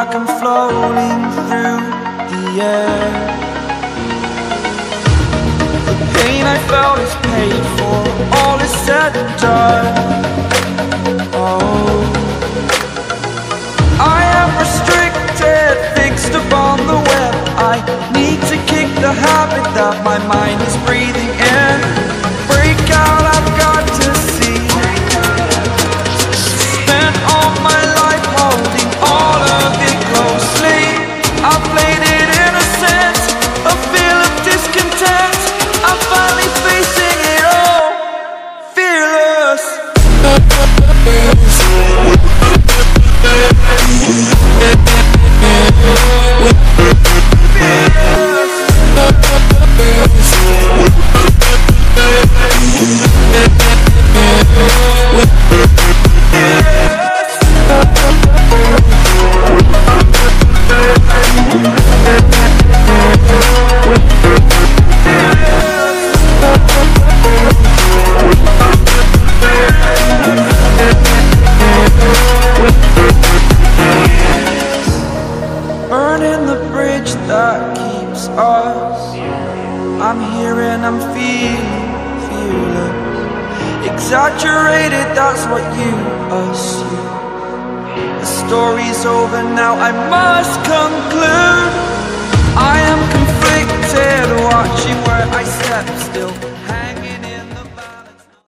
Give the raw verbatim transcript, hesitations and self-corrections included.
like I'm floating through the air. The pain I felt is paid for, all is said and done. Oh, I am restricted, fixed upon the web. I need to kick the habit that my mind is breathing in. Break out, I've got to see. Spent all my life holding all of it closely. I played it innocent, a feel of discontent. I'm finally facing it all, fearless. Burning the bridge that keeps us. I'm here and I'm feeling fearless. Exaggerated, that's what you assume. The story's over now, I must conclude. I am conflicted, watching where I step still.